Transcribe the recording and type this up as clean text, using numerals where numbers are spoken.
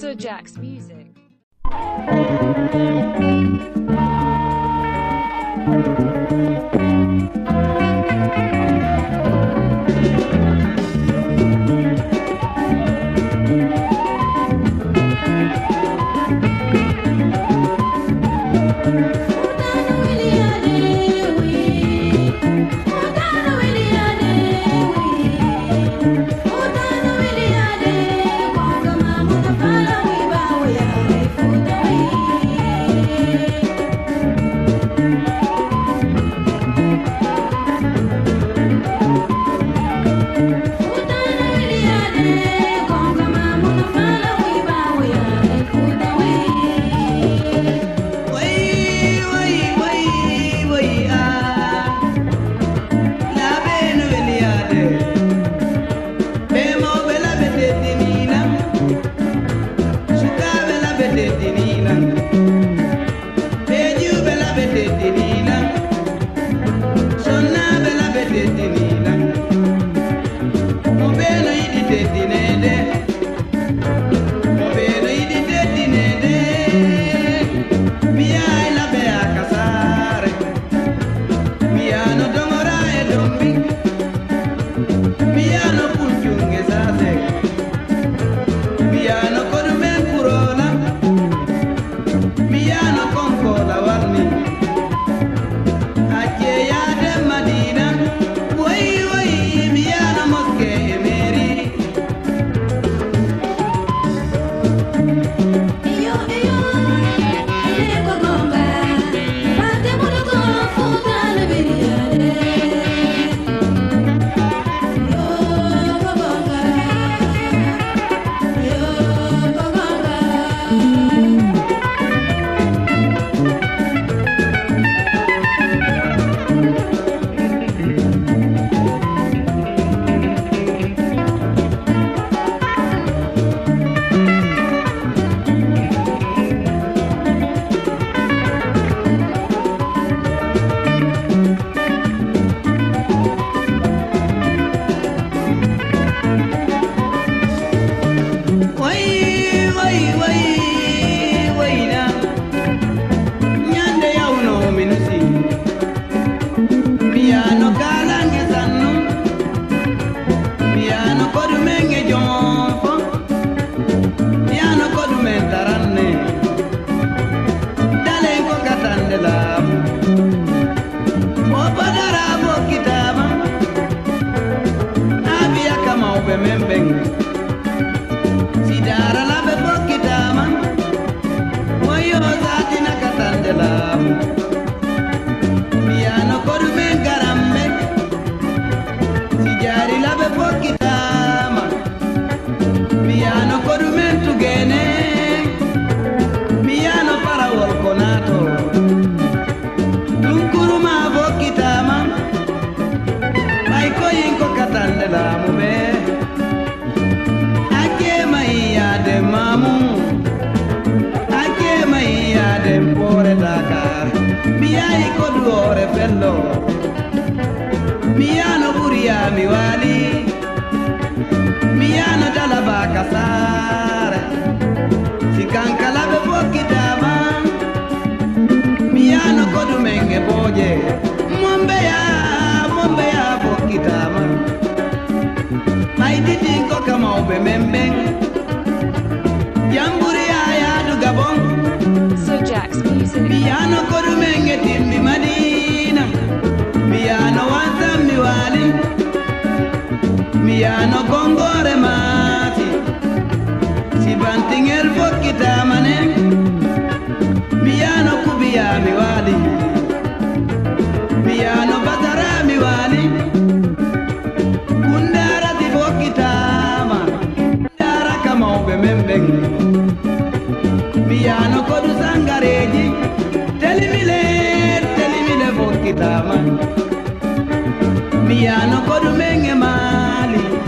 Sojax Music. Miano buria mi wali, miano dalaba kasare, si kankala be pokitama, miano kodumenge boje, mombe ya pokitama, mai didingo kama ube membeng, jamburia ya du gabon, Sojax Music. miano kodumenge timbi madina. Miano wanta miwali, miano gongore mati, si bantinger fokita mane, miano kubia miwali, miano batara miwali, kundara di fokita ma, kundara kama ube membeng, miano kodu sangareji, telimile fokita ma. Miano kodumenge mali